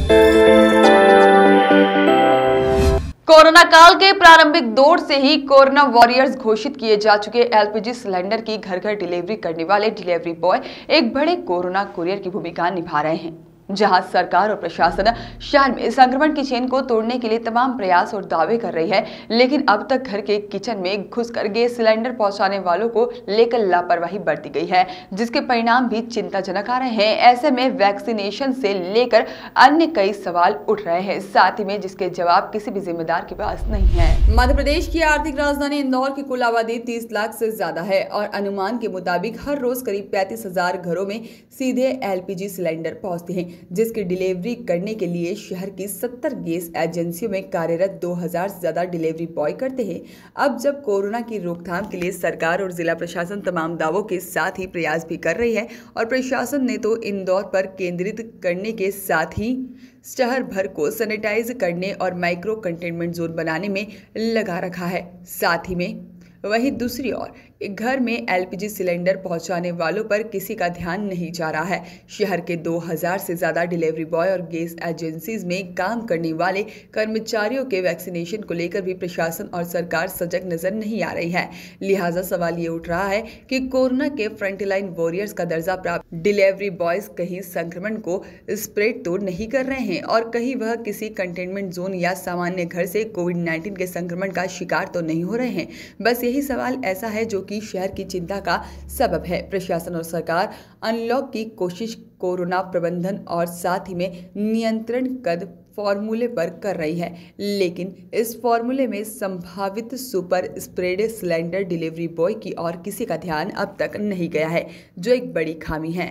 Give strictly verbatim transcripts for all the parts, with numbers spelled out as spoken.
Corona काल के प्रारंभिक दौर से ही कोरोना वॉरियर्स घोषित किए जा चुके एलपीजी सिलेंडर की घर घर डिलीवरी करने वाले डिलीवरी बॉय एक बड़े कोरोना कुरियर की भूमिका निभा रहे हैं, जहां सरकार और प्रशासन शहर में संक्रमण की चेन को तोड़ने के लिए तमाम प्रयास और दावे कर रही है, लेकिन अब तक घर के किचन में घुसकर गैस सिलेंडर पहुंचाने वालों को लेकर लापरवाही बरती गई है, जिसके परिणाम भी चिंताजनक आ रहे हैं। ऐसे में वैक्सीनेशन से लेकर अन्य कई सवाल उठ रहे हैं, साथ ही में जिसके जवाब किसी भी जिम्मेदार के पास नहीं है। मध्य प्रदेश की आर्थिक राजधानी इंदौर की कुल आबादी तीस लाख से ज्यादा है और अनुमान के मुताबिक हर रोज करीब पैंतीस हजार घरों में सीधे एलपीजी सिलेंडर पहुंचते हैं, जिसकी डिलीवरी करने के लिए शहर की सत्तर गैस एजेंसियों में कार्यरत दो हज़ार से ज्यादा डिलीवरी बॉय करते हैं। अब जब कोरोना की रोकथाम के लिए सरकार और जिला प्रशासन तमाम दावों के साथ ही प्रयास भी कर रही है और प्रशासन ने तो इंदौर पर केंद्रित करने के साथ ही शहर भर को सैनिटाइज करने और माइक्रो कंटेनमेंट जोन बनाने में लगा रखा है, साथ ही में वहीं दूसरी ओर घर में एलपीजी सिलेंडर पहुंचाने वालों पर किसी का ध्यान नहीं जा रहा है। शहर के दो हज़ार से ज्यादा डिलीवरी बॉय और गैस एजेंसीज में काम करने वाले कर्मचारियों के वैक्सीनेशन को लेकर भी प्रशासन और सरकार सजग नजर नहीं आ रही है। लिहाजा सवाल ये उठ रहा है कि कोरोना के फ्रंटलाइन वॉरियर्स का दर्जा प्राप्त डिलीवरी बॉयज कहीं संक्रमण को स्प्रेड तो नहीं कर रहे हैं और कहीं वह किसी कंटेनमेंट जोन या सामान्य घर से कोविड नाइन्टीन के संक्रमण का शिकार तो नहीं हो रहे हैं। बस यही सवाल ऐसा है जो कि शहर की चिंता का सबब है। प्रशासन और सरकार अनलॉक की कोशिश कोरोना प्रबंधन और साथ ही में नियंत्रण कद फॉर्मूले पर कर रही है, लेकिन इस फॉर्मूले में संभावित super spread cylinder delivery boy की और किसी का ध्यान अब तक नहीं गया है, जो एक बड़ी खामी है।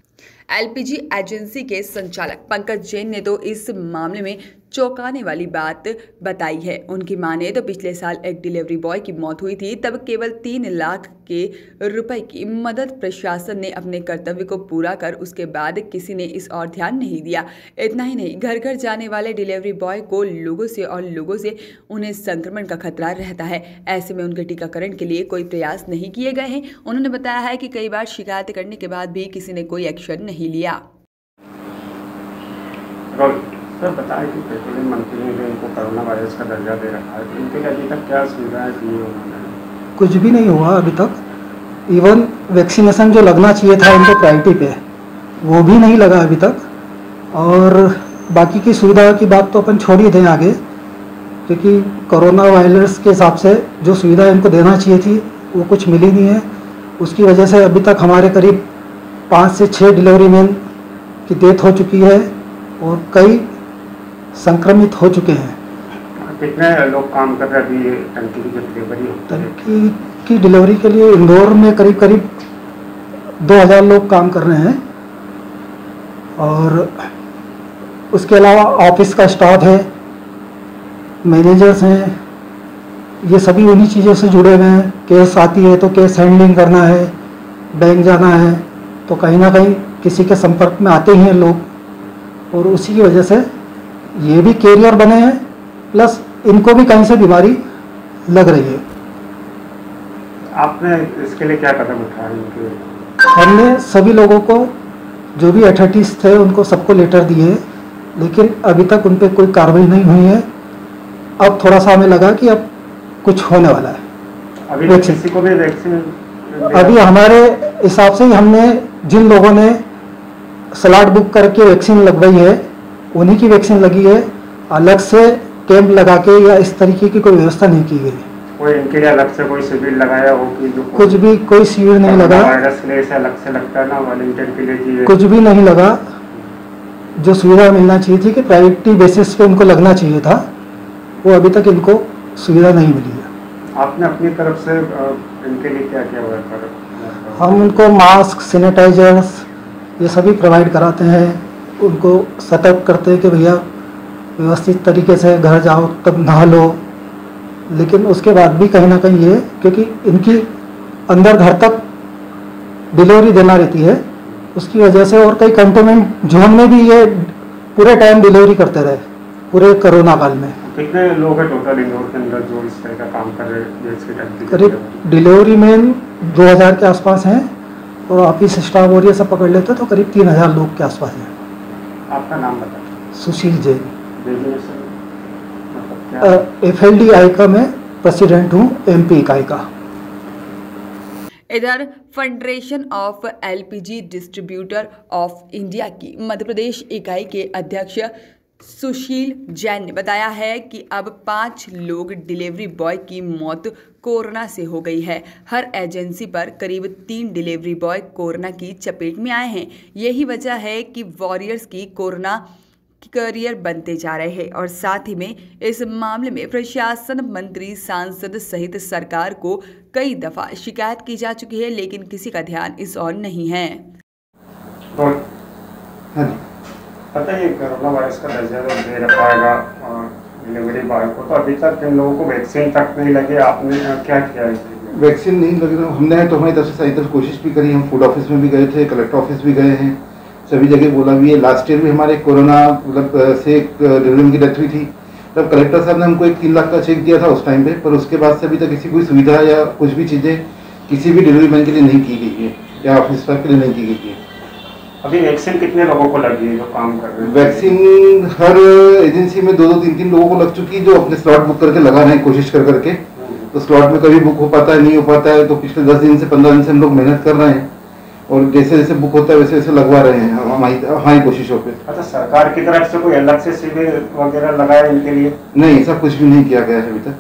एलपीजी एजेंसी के संचालक पंकज जैन ने तो इस मामले में चौंकाने वाली बात बताई है। उनकी माने तो पिछले साल एक डिलीवरी बॉय की मौत हुई थी, तब केवल तीन लाख के रुपए की मदद प्रशासन ने अपने कर्तव्य को पूरा कर उसके बाद किसी ने इस और ध्यान नहीं दिया। इतना ही नहीं, घर घर जाने वाले डिलीवरी बॉय को लोगों से और लोगों से उन्हें संक्रमण का खतरा रहता है। ऐसे में उनके टीकाकरण के लिए कोई प्रयास नहीं किए गए हैं। उन्होंने बताया है कि कई बार शिकायत करने के बाद भी किसी ने कोई एक्शन नहीं लिया। सर बताएं कि पेट्रोलियम मंत्री ने इनको कोरोना वायरस का दर्जा दे रखा है, इनके लिए अभी तक क्या सुविधाएं दी उन्होंने? कुछ भी नहीं हुआ अभी तक। इवन वैक्सीनेशन जो लगना चाहिए था इनको प्रायोरिटी पे, वो भी नहीं लगा अभी तक। और बाकी की सुविधा की बात तो अपन छोड़ ही दें आगे, क्योंकि कोरोना वायरस के हिसाब से जो सुविधा इनको देना चाहिए थी वो कुछ मिली नहीं है। उसकी वजह से अभी तक हमारे करीब पाँच से छः डिलीवरी मैन की डेथ हो चुकी है और कई संक्रमित हो चुके हैं। कितने लोग काम कर रहे हैं अभी टंकी की जो डिलीवरी होती है? टंकी की डिलीवरी के लिए इंदौर में करीब करीब दो हज़ार लोग काम कर रहे हैं और उसके अलावा ऑफिस का स्टाफ है, मैनेजर्स हैं, ये सभी उन्हीं चीज़ों से जुड़े हुए हैं। केस आती है तो केस हैंडलिंग करना है, बैंक जाना है, तो कहीं ना कहीं किसी के संपर्क में आते ही हैं लोग और उसी की वजह से ये भी कैरियर बने हैं, प्लस इनको भी कहीं से बीमारी लग रही है। आपने इसके लिए क्या कदम उठाए? हमने सभी लोगों को, जो भी अथॉरिटीज थे उनको सबको लेटर दिए, लेकिन अभी तक उन पर कोई कार्रवाई नहीं हुई है। अब थोड़ा सा हमें लगा कि अब कुछ होने वाला है। अभी किसी को भी वैक्सीन? अभी हमारे हिसाब से हमने जिन लोगों ने स्लॉट बुक करके वैक्सीन लगवाई है उन्हीं की वैक्सीन लगी है। अलग से कैंप लगा के या इस तरीके की कोई व्यवस्था नहीं की गई। कोई इनके लिए अलग से कोई शिविर लगाया हो कि जो कुछ भी कोई शिविर नहीं लगा। वायरस के लिए अलग से लगता है ना, वॉलंटियर के लिए कुछ भी नहीं लगा। जो सुविधा मिलना चाहिए थी कि प्रायोरिटी बेसिस पे इनको लगना चाहिए था, वो अभी तक इनको सुविधा नहीं मिली है। आपने अपनी तरफ से इनके लिए क्या क्या हुआ है? हम उनको मास्क, सैनिटाइजर्स ये सभी प्रोवाइड कराते हैं, उनको सतर्क करते हैं कि भैया व्यवस्थित तरीके से घर जाओ तब नहा लो। लेकिन उसके बाद भी कहीं ना कहीं ये, क्योंकि इनकी अंदर घर तक डिलीवरी देना रहती है, उसकी वजह से और कई कंटेनमेंट जोन में भी ये पूरे टाइम डिलीवरी करते रहे पूरे कोरोना काल में। कितने लोग हैं टोटल इंदौर के अंदर जो इस तरह का काम कर रहे हैं? करीब डिलीवरी मैन दो हज़ार के आसपास हैं और ऑफिस स्टाफ और ये सब पकड़ लेते तो करीब तीन हज़ार लोग के आसपास हैं। आपका नाम बताएं। सुशील जैन। बिजनेस मतलब क्या? एफ एल डी आई का मैं प्रेसिडेंट हूँ, एम पी इकाई का। इधर federation of LPG distributor of India की मध्य प्रदेश इकाई के अध्यक्ष सुशील जैन ने बताया है कि अब पाँच लोग डिलीवरी बॉय की मौत कोरोना से हो गई है। हर एजेंसी पर करीब तीन डिलीवरी बॉय कोरोना की चपेट में आए हैं। यही वजह है कि वॉरियर्स की कोरोना करियर बनते जा रहे हैं और साथ ही में इस मामले में प्रशासन, मंत्री, सांसद सहित सरकार को कई दफा शिकायत की जा चुकी है, लेकिन किसी का ध्यान इस ओर नहीं है। तो हाँ जी, पता है कोरोना वायरस का दर्जा दे रखा है डिलीवरी बॉय को, तो अभी तक इन लोगों को वैक्सीन तक नहीं लगे। आपने क्या किया है? वैक्सीन नहीं लगी, हमने तो हमारी तरफ से सारी तरफ कोशिश भी करी। हम फूड ऑफिस में भी गए थे, कलेक्टर ऑफिस भी गए हैं, सभी जगह बोला भी है। लास्ट ईयर भी हमारे कोरोना मतलब से एक डिलीवरी की डेथ हुई थी, तब कलेक्टर साहब ने हमको एक तीन लाख का चेक दिया था उस टाइम पे, पर उसके बाद से अभी तक किसी कोई सुविधा या कुछ भी चीज़ें किसी भी डिलीवरी मैन के लिए नहीं की गई है या ऑफिस स्टाफ के लिए नहीं की गई है। अभी वैक्सीन कितने लोगों को लगी है जो काम कर रहे हैं? वैक्सीन हर एजेंसी में दो दो तीन तीन लोगों को लग चुकी है, जो अपने स्लॉट बुक करके लगा रहे हैं कोशिश कर करके। तो स्लॉट में कभी बुक हो पाता है, नहीं हो पाता है, तो पिछले दस दिन से पंद्रह दिन से हम लोग मेहनत कर रहे हैं और जैसे जैसे बुक होता है वैसे वैसे लगवा रहे हैं हमारी हमारी कोशिशों पे। अच्छा, सरकार की तरफ से कोई अलग से शिविर वगैरह लगाया इनके लिए? नहीं, ऐसा कुछ भी नहीं किया गया है अभी तक।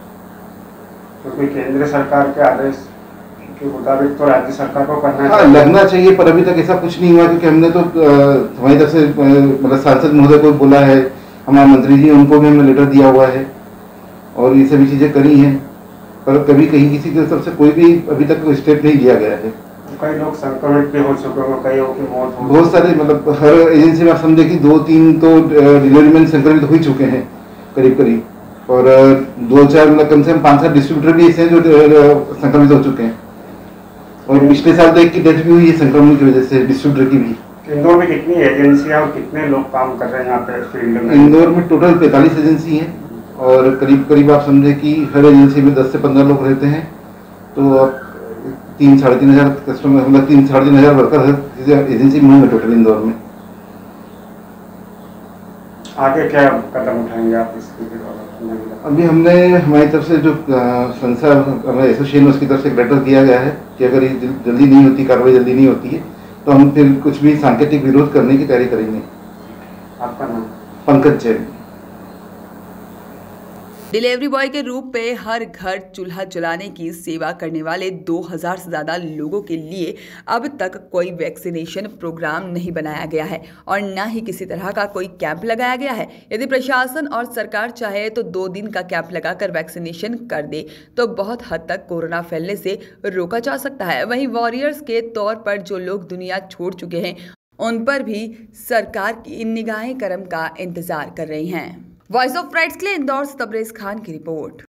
तो कोई केंद्र सरकार के आदेश के मुताबिक तो राज्य सरकार को करना हाँ, लगना चाहिए, पर अभी तक ऐसा कुछ नहीं हुआ, क्योंकि हमने तो हमारी तरफ से मतलब सांसद महोदय को बोला है, हमारे मंत्री जी उनको भी हमने लेटर दिया हुआ है और ये सभी चीज़ें करी हैं, पर कभी कहीं किसी की तरफ से कोई भी अभी तक कोई स्टेप नहीं लिया गया है। कई लोग संक्रमित भी हो चुके हैं, कईयों की मौत हो, बहुत सारे मतलब हर एजेंसी में आप समझे कि दो तीन तो डिलीवरी मैन संक्रमित हो ही चुके हैं करीब करीब, और दो चार मतलब कम से कम पाँच सात डिस्ट्रीब्यूटर भी ऐसे हैं जो संक्रमित हो चुके हैं, और पिछले साल तो एक की डेथ भी हुई है संक्रमण की वजह से, डिस्ट्रीब्यूटर की भी। इंदौर में कितनी एजेंसियां और कितने लोग काम कर रहे हैं यहाँ पे फील्ड में? इंदौर में टोटल पैंतालीस एजेंसी हैं और करीब करीब आप समझे कि हर एजेंसी में दस से पंद्रह लोग रहते हैं, तो आप तीन साढ़े तीन हजार कस्टमर मतलब तीन साढ़े तीन हजार वर्कर एजेंसी में होंगे टोटल इंदौर में। आगे क्या कदम उठाएंगे आप इसके? अभी हमने हमारी तरफ से जो संस्था एसोसिएशन उसकी तरफ से एक लेटर दिया गया है कि अगर ये जल्दी नहीं होती, कार्रवाई जल्दी नहीं होती है, तो हम फिर कुछ भी सांकेतिक विरोध करने की तैयारी करेंगे। आपका नाम? पंकज जैन। डिलीवरी बॉय के रूप में हर घर चूल्हा जलाने की सेवा करने वाले दो हज़ार से ज़्यादा लोगों के लिए अब तक कोई वैक्सीनेशन प्रोग्राम नहीं बनाया गया है और न ही किसी तरह का कोई कैंप लगाया गया है। यदि प्रशासन और सरकार चाहे तो दो दिन का कैंप लगाकर वैक्सीनेशन कर दे तो बहुत हद तक कोरोना फैलने से रोका जा सकता है। वहीं वॉरियर्स के तौर पर जो लोग दुनिया छोड़ चुके हैं उन पर भी सरकार की निगाहें करम का इंतजार कर रही हैं। वॉइस ऑफ राइट्स के लिए इंदौर से तबरेज खान की रिपोर्ट।